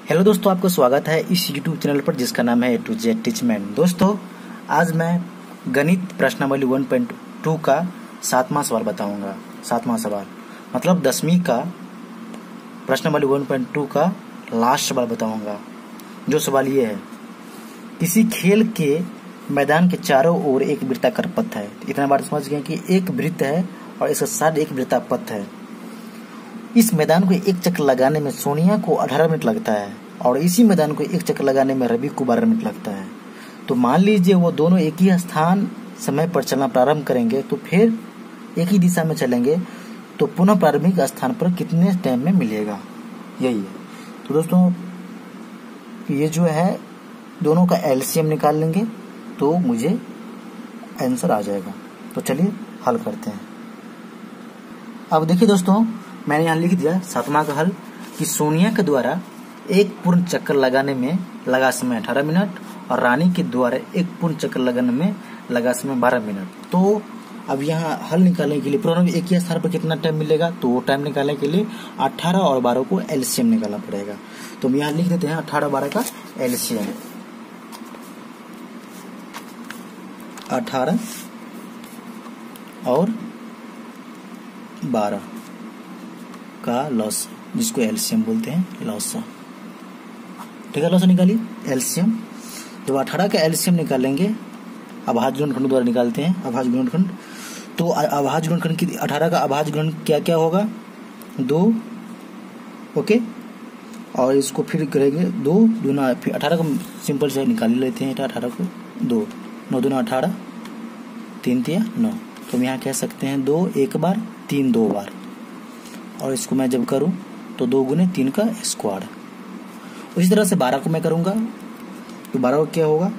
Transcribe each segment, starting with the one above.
Hello दोस्तों, आपका स्वागत है इस यूट्यूब चैनल पर जिसका नाम है ए टू जेड टीचमेंट। दोस्तों, आज मैं गणित प्रश्नावली 1.2 का 7वां सवाल बताऊंगा। 7वां सवाल मतलब 10वीं का प्रश्नावली 1.2 का लास्ट सवाल बताऊंगा। जो सवाल ये है, किसी खेल के मैदान के चारों ओर एक वृत्ताकार पथ है। इतना बात समझ गए कि एक वृत्त है और इसके साथ एक वृत्ताकार पथ है। इस मैदान को एक चक्कर लगाने में सोनिया को 18 मिनट लगता है और इसी मैदान को एक चक्कर लगाने में रवि को 12 मिनट लगता है। तो मान लीजिए वो दोनों एक ही स्थान समय पर चलना प्रारंभ करेंगे, तो फिर एक ही दिशा में चलेंगे तो पुनः प्रारंभिक स्थान पर कितने टाइम में मिलेगा, यही है। तो दोस्तों, ये जो है दोनों का एलसीएम निकाल लेंगे तो मुझे आंसर आ जाएगा। तो चलिए हल करते हैं। अब देखिए दोस्तों, मैंने यहाँ लिख दिया 7वां का हल कि सोनिया के द्वारा एक पूर्ण चक्कर लगाने में लगा समय 18 मिनट और रानी के द्वारा एक पूर्ण चक्कर लगाने में लगा समय 12 मिनट। तो अब यहाँ हल निकालने के लिए पुनः एक ही स्थान पर कितना टाइम मिलेगा, तो वो टाइम निकालने के लिए 18 और 12 को एलसीएम निकालना पड़ेगा। तो हम यहाँ लिख देते हैं 18 12 का एलसीएम। 18 और 12 का लॉस, जिसको एलसीएम बोलते हैं, लॉस। ठीक है, लॉस निकालिए एलसीएम। जब 18 का एलसीएम निकालेंगे, अभाज्य गुणनखंड द्वारा निकालते हैं अभाज्य गुणनखंड। तो अभाज्य गुणनखंड की 18 का अभाज्य गुणन क्या क्या होगा, 2। ओके, और इसको फिर करेंगे 2 दूना, फिर 18 को सिंपल से निकाल लेते हैं। 18 को 2, 9 दूना 18, 3 तिया 9। तो हम यहाँ कह सकते हैं 2 एक बार, 3 2 बार। और इसको मैं जब करूं तो 2 गुने 3 का स्क्वायर। उसी तरह से 12 को मैं करूंगा तो 12 को क्या होगा,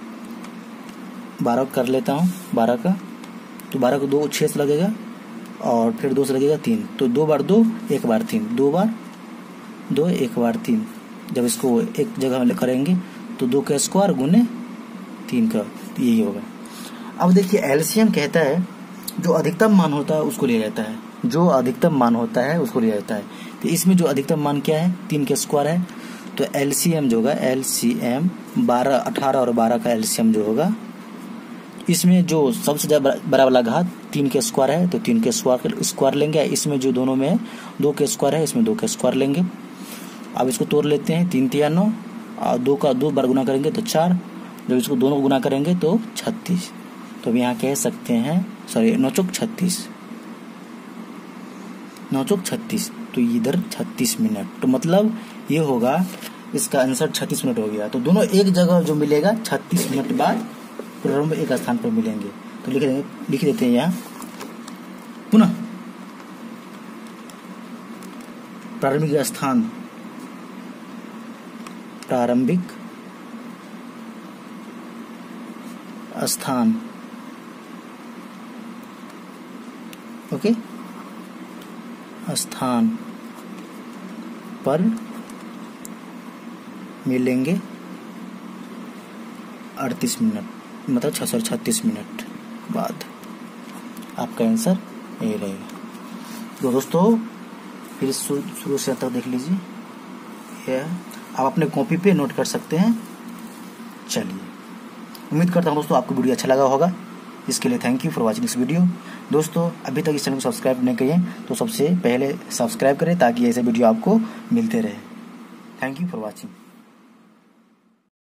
12 कर लेता हूं 12 का। तो 12 को 2 6 से लगेगा और फिर 2 से लगेगा 3। तो 2 बार 2 1 बार 3, 2 बार 2 1 बार 3। जब इसको एक जगह में करेंगे तो 2 का स्क्वायर गुने 3 का, यही होगा। अब देखिए एलसीएम कहता है जो अधिकतम मान होता है उसको लिया जाता है, जो अधिकतम मान होता है उसको लिया जाता है। तो इसमें जो अधिकतम मान क्या है, 3 का स्क्वायर है। तो एलसीएम जो होगा, एलसीएम 12 18 और 12 का एलसीएम जो होगा, इसमें जो सबसे ज्यादा बड़ा वाला घात 3 के स्क्वायर है तो 3 के स्क्वायर लेंगे। इसमें जो दोनों में 2 के स्क्वायर है, इसमें 2 के स्क्वायर लेंगे। अब इसको तोड़ लेते हैं, 3 तिया 9 और 2 का 2 बार गुना करेंगे तो 4। जब इसको दोनों गुना करेंगे तो 36। तो अब यहाँ कह सकते हैं, सॉरी 9 चौक 36, 9 चौक 36। तो इधर 36 मिनट, तो मतलब ये होगा इसका आंसर 36 मिनट हो गया। तो दोनों एक जगह जो मिलेगा 36 मिनट बाद प्रारंभ एक स्थान पर मिलेंगे। तो लिख देते हैं यहाँ पुनः प्रारंभिक स्थान, प्रारंभिक स्थान। ओके, स्थान पर मिलेंगे 38 मिनट, मतलब 36 मिनट बाद आपका आंसर यही रहेगा। तो दोस्तों, फिर शुरू से तक देख लीजिए, यह आप अपने कॉपी पे नोट कर सकते हैं। चलिए, उम्मीद करता हूँ दोस्तों आपको वीडियो अच्छा लगा होगा। इसके लिए thank you for watching this video. दोस्तों, अभी तक इस चैनल को सब्सक्राइब नहीं किए तो सबसे पहले सब्सक्राइब करें ताकि ऐसे वीडियो आपको मिलते रहे। Thank you for watching.